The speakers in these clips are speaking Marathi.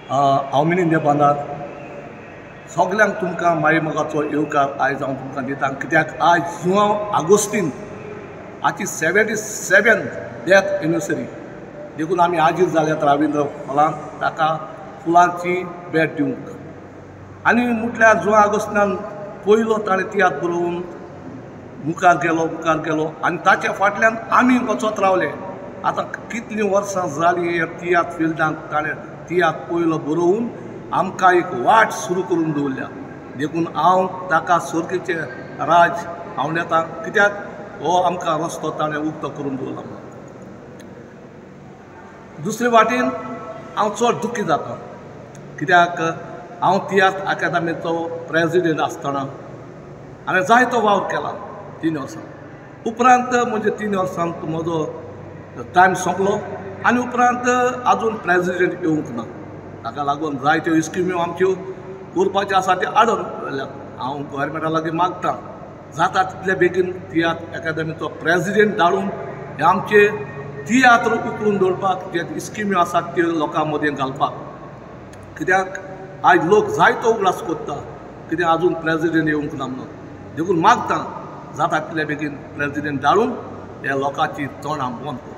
हांव मिलिंद बांदार सगल्यांक तुमकां माई मोगाचो येवकार आयज हांव तुमकां दितां कित्याक आयज 16 ऑगस्टीन हाची 77 डेथ एनिवर्सरी देखून आमी आजीर जाल्यात रविंद्र हॉलांत ताका फुलांची भेट दिवंक आनी म्हटल्यार 16 ऑगस्टान पयलो ताणें तियात्र बरोवन मुखार गेलो आनी ताच्या फाटल्यान आमी वचत रावले. आतां कितलीं वर्सां जालीं ह्या तियात्र फिल्डांत ताणें तियात्र पयलो बरोवन आमकां एक वाट सुरू करून दवरल्या. देखून हांव ताका सर्गेचे राज हांव येता कित्याक हो आमकां रस्तो ताणें उक्तो करून दवरला. दुसरे वाटेन हांव चड दुख्खी जाता कित्याक हांव तियात्र अकादेमीचो प्रेजिडेंट आसतना हांवें जायतो वावर केला 3 वर्सां. उपरांत म्हणजे 3 वर्सांत म्हजो टायम सोंपलो आनी उपरांत आजून प्रेजिडेंट येवंक ना. ताका लागून जायत्यो स्किम्यो आमच्यो करपाच्यो आसा त्यो आडोवन व्हेल्यात. हांव गोवोरमेंटा लागीं मागतां जाता तितले बेगीन तियात्र अकादेमीचो प्रेजिडेंट धाडून हे आमचे तियात्र उखलून दवरपाक जे स्किम्यो आसात त्यो लोकां मदीं घालपाक. कित्याक आयज लोक जायतो उगडास कोत्ता कित्याक आजून प्रेजिडेंट येवंक ना म्हणून. देखून मागतां जाता तितले बेगीन प्रेजिडेंट धाडून हे लोकांची तोंडां बंद कर.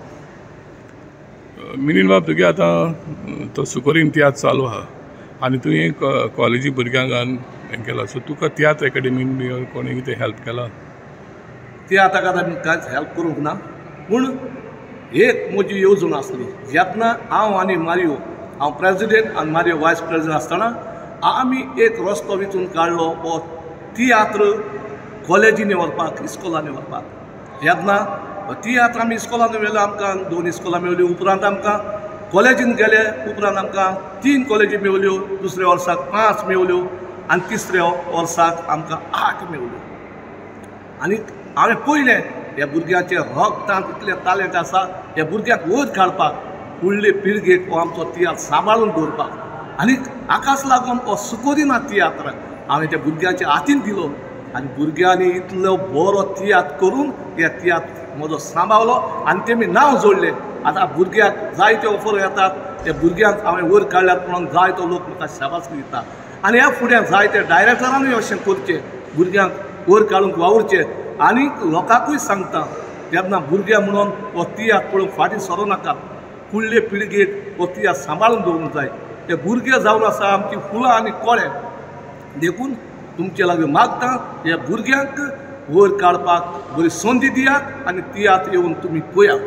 मिलिंद बाब तुगे आतां तो सुकोरीन तियात्र चालू आहा आनी तुवें कॉलेजी भुरग्यांक हें केलां सो तुका तियात्र एकाडेमीन बी कोणी कितें हेल्प केला? तियात्र अकादेमीन कांयच हेल्प करूंक ना पूण एक म्हजी येवजण आसली जेन्ना हांव आनी मारियो हांव प्रेजिडेंट आनी मारियो वायस प्रेजिडेंट आसतना आमी एक रस्तो वेचून काडलो हो तियात्र कॉलेजींनी व्हरपाक इस्कॉलांनी व्हरपाक. जेन्ना तियात्र आमी इस्कॉलांनी व्हेलो आमकां 2 इस्कॉलां मेवल्यो. उपरांत आमकां कॉलेजीन गेले उपरांत आमकां 3 कॉलेजी मेवल्यो. दुसऱ्या वर्साक 5 मेवल्यो आनी तिसऱ्या वर्साक आमकां 8 मेवल्यो. आनी हांवें पयलें ह्या भुरग्यांचें रगतांत इतलें टॅलंट आसा ह्या भुरग्यांक वयर काडपाक फुडले पिळगेक हो आमचो तियात्र सांबाळून दवरपाक आनी हाकाच लागून हो सुकोरिना तियात्र हांवें त्या भुरग्यांच्या हातीन दिलो आनी भुरग्यांनी इतलो बरो तियात्र करून हे तियात्र म्हजो सांबाळलो आनी तेमी नांव जोडलें. आतां भुरग्यांक जायत्यो ऑफर येतात त्या भुरग्यांक हांवें वयर काडल्यात म्हणून जायतो लोक म्हाका शाबासकी दिता. आनी ह्या फुडें जायते डायरेक्टरांनी अशें करचें भुरग्यांक वयर काडूंक वावुरचें. आनी लोकांकूय सांगता जेन्ना भुरग्यां म्हणून हो तियात्र पळोवंक फाटीं सरो नाका. फुडले पिळगेक हो तियात्र सांबाळून दवरूंक जाय. ते भुरगे जावन आसा आमची फुलां आनी कोळे. देखून तुमचे लागीं मागता ह्या भुरग्यांक वयर काडपाक बरी संदी दियात आनी तियात्र येवन तुमी पळयात.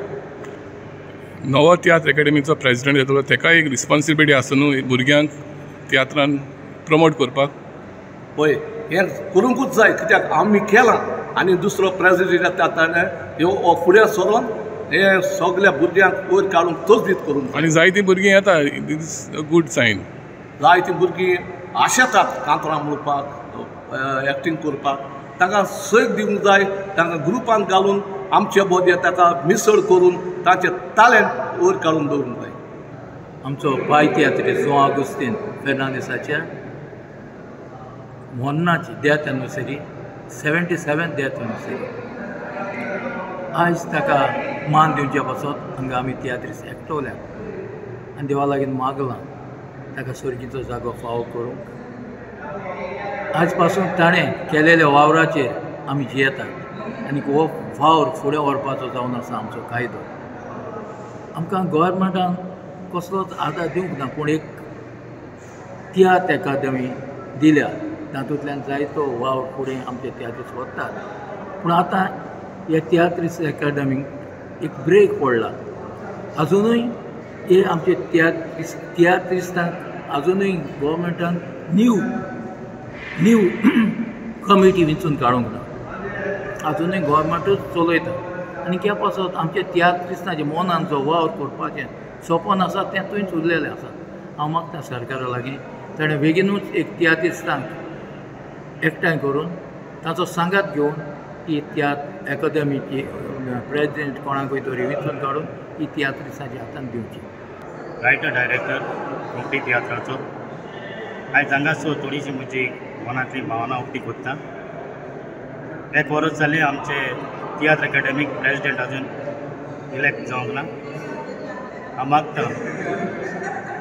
नवो तियात्र एकाडेमीचो प्रेजिडेंट येतलो ताका एक रिस्पॉन्सिबिलिटी आसा न्हू भुरग्यांक तियात्रान प्रमोट करपाक? पळय हें करूंकूच जाय कित्याक आमी केलां आनी दुसरो प्रेजिडेंट येता ताणें ह्यो फुडें सरोन हे सगळ्या भुरग्यांक वयर काडूंक तजदीत करून. आनी जायतीं भुरगीं येता this is a good sign. जायतीं भुरगीं आशेतात कांतरां म्हणपाक एक्टींग करपाक. तांकां सैक दिवंक जाय तांकां ग्रुपान घालून आमचे मदें ताका मिसळ करून तांचें टॅलंट वयर काडून दवरूंक जाय. आमचो पाय तियात्र 16 ऑगस्टीन फेर्नांडीसाच्या मोन्नाची डेथ एनिवर्सरी 77 डेथ एनिवर्सरी. आयज ताका मान दिवचे पासत हांगा आमी तियात्रीस एकटवल्यात आनी देवा लागीं मागलां ताका सर्गीचो जागो फावो करूंक. आज पासून ताणें केलेल्या वावराचेर आमी जियेतात आनी हो वावर फुडें व्हरपाचो जावन आसा आमचो कायदो. आमकां गोवोरमेंटान कसलोच आदार दिवंक ना पूण एक तियात्र अकादेमी दिल्या तातूंतल्यान जायतो वावर फुडें आमचे तियात्रीस व्हरतात. पूण आतां ह्या तियात्रीस अकादेमीक एक ब्रेक पडला. अजुनूय हे आमचे तियात्रिस्तांक अजुनूय गोवोरमेंटान न्यू कमिटी वेंचून काडूंक ना. अजुनूय गोवोरमेंटूच चलयता आनी क्या पासत आमच्या तियात्रिस्तांच्या मनान जो वावर करपाचें सोपन आसा तें थंयच उरलेलें आसा. हांव मागता सरकारा लागीं ताणें बेगीनूच एक तियात्रिस्तांक एकठांय करून ताचो सांगात घेवन ही तियात्र अकादेमीची प्रेजिडेंट कोणाकूय तरी वेंचून काडून ही तियात्रिस्तांच्या हातान दिवची. रायटर डायरेक्टर कोंकणी तियात्राचो आयज हांगासर थोडीशी म्हजी मनांतली भावना उक्ती कोत्ता. 1 वर्स जालें आमचे तियात्र अकादेमीक प्रेजिडेंट अजून इलेक्ट जावंक ना. हांव मागता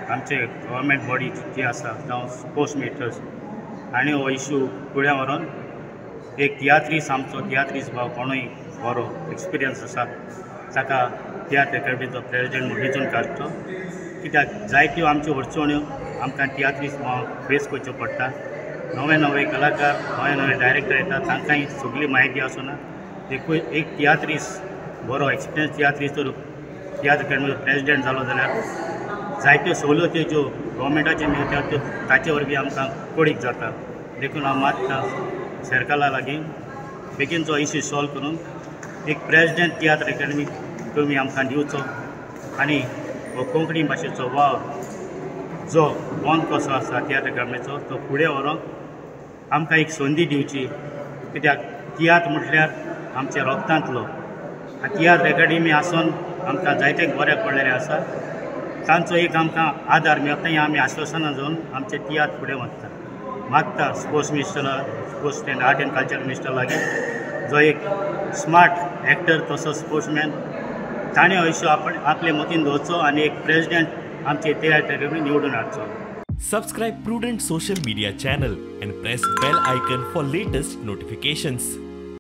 आमचे गव्हर्मेंट बॉडी जी आसा जावं स्पोर्ट्स मिनिस्टर्स आनी हो इश्यू फुडें व्हरून एक तियात्रीस आमचो तियात्रीस भाव कोणूय बरो एक्सपिरियन्स आसा ताका तियात्र अकॅडमीचो प्रेजिडेंट म्हणून वेंचून काडचो, कित्याक जायत्यो आमच्यो अडचण्यो आमकां तियात्रीस भाव फेस करच्यो पडटा. नवे नवे कलाकार नवे नवे डायरेक्टर येतात, तांकांय सगळी म्हायती आसना. देखून एक तियात्रीस बरो एक्सपिरियन्स तियात्रीस जर तियात्र अकॅडमीचो प्रेजिडेंट जालो जाल्यार जायत्यो सवलती ज्यो गव्हर्मेंटाचे मेळटा त्यो ताचे वरवीं आमकां कोडीक जाता. देखून हांव मागता सरकारा लागीं बेगीनचो इश्यू सॉल्व करून एक प्रेजिडेंट तियात्र अकॅडमी तुमी आमकां दिवचो आनी हो कोंकणी भाशेचो वावर जो बंद कसो आसा तियात्र अकॅडमीचो तो फुडें व्हरोंक आमकां एक संदी दिवची. कित्याक तियात्र म्हटल्यार आमच्या रोगतांतलो. तियात्र अकॅडमी आसून आमकां जायते बऱ्याक पडलेलें आसा. तांचो एक आमकां आदार मेळटा हें आमी आश्वासनां घेवन आमचें तियात्र फुडें व्हरता. मागता स्पोर्ट्स मिनिस्टरा sports and art and culture minister लागीं जो एक स्मार्ट एक्टर तसो स्पोर्ट्समॅन ताणें हो इश्यू आपले मतीन दवरचो आनी एक प्रेजिडेंट आमचे तियात्र अकॅडमी निवडून हाडचो. Subscribe Prudent social media channel and press bell icon for latest notifications.